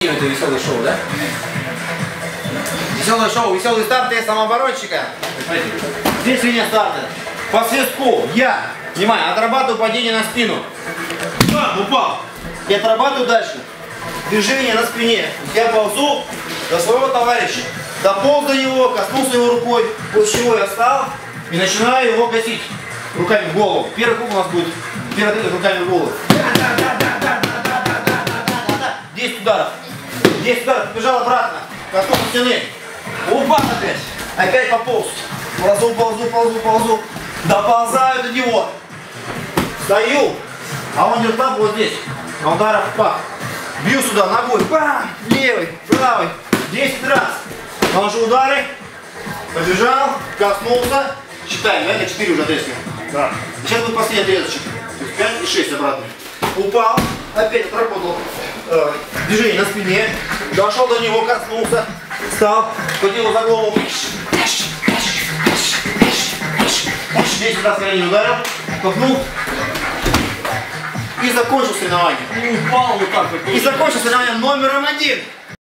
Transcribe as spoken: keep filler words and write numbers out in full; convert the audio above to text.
Это веселое шоу, да? Веселое шоу, веселый старт и самооборотчика. Смотрите, здесь линия старта. По свистку я, внимание, отрабатываю падение на спину. Бам, упал. И отрабатываю дальше. Движение на спине. Я ползу до своего товарища. Дополз до него, коснулся его рукой, после чего я встал и начинаю его гасить руками в голову. Первый круг у нас будет первый руками в голову. десять ударов. десять ударов, побежал обратно. Коснулся стены. Упал опять. Опять пополз. Ползу, ползу, ползу, ползу. Доползаю до него. Стою. А он держит лапу вот здесь. На ударах в пах. Бью сюда ногой. Бам! Левый, правый. десять раз. Наношу удары. Побежал. Коснулся. Считаем, да? Это четыре уже отрезки. Да. Сейчас будет последний отрезочек. пять и шесть обратно. Упал. Опять отработал э, движение на спине. Дошел до него, коснулся. Встал. Схватил его за голову. десять раз я не ударил. Пахнул. И закончил соревнование. Упал вот так вот. И закончил соревнование номером один.